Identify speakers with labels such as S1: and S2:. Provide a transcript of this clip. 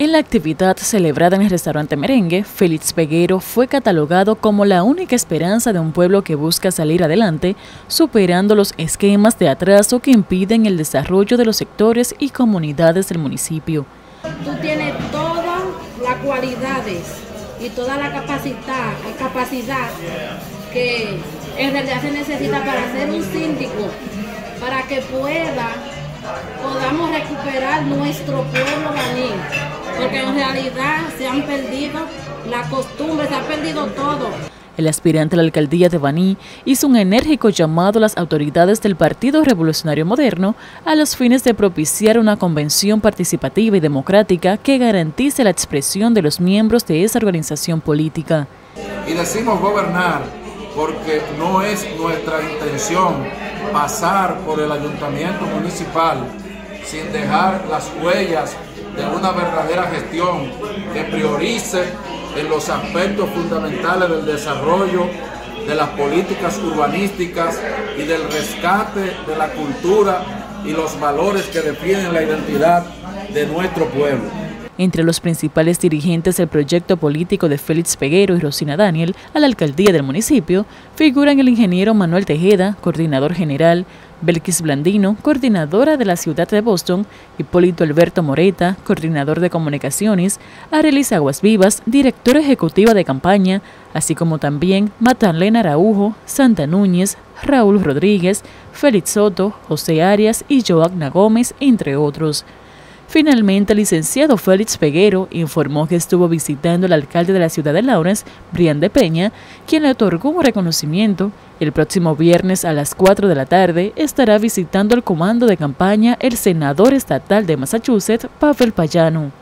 S1: En la actividad celebrada en el restaurante Merengue, Félix Peguero fue catalogado como la única esperanza de un pueblo que busca salir adelante, superando los esquemas de atraso que impiden el desarrollo de los sectores y comunidades del municipio.
S2: Tú tienes todas las cualidades y toda la capacidad que en realidad se necesita para ser un síndico, para que podamos recuperar nuestro pueblo baní, porque en realidad se han perdido la costumbre, se ha perdido todo.
S1: El aspirante a la alcaldía de Baní hizo un enérgico llamado a las autoridades del Partido Revolucionario Moderno a los fines de propiciar una convención participativa y democrática que garantice la expresión de los miembros de esa organización política.
S3: Y decimos gobernar porque no es nuestra intención pasar por el ayuntamiento municipal sin dejar las huellas de una verdadera gestión que priorice en los aspectos fundamentales del desarrollo, de las políticas urbanísticas y del rescate de la cultura y los valores que definen la identidad de nuestro pueblo.
S1: Entre los principales dirigentes del proyecto político de Félix Peguero y Rosina Daniel a la alcaldía del municipio figuran el ingeniero Manuel Tejeda, coordinador general, Belkis Blandino, coordinadora de la ciudad de Boston, Hipólito Alberto Moreta, coordinador de comunicaciones, Arelis Aguas Vivas, directora ejecutiva de campaña, así como también Matalena Araujo, Santa Núñez, Raúl Rodríguez, Félix Soto, José Arias y Joagna Gómez, entre otros. Finalmente, el licenciado Félix Peguero informó que estuvo visitando al alcalde de la ciudad de Lawrence, Brian de Peña, quien le otorgó un reconocimiento. El próximo viernes a las 4 de la tarde estará visitando el comando de campaña el senador estatal de Massachusetts, Pavel Payano.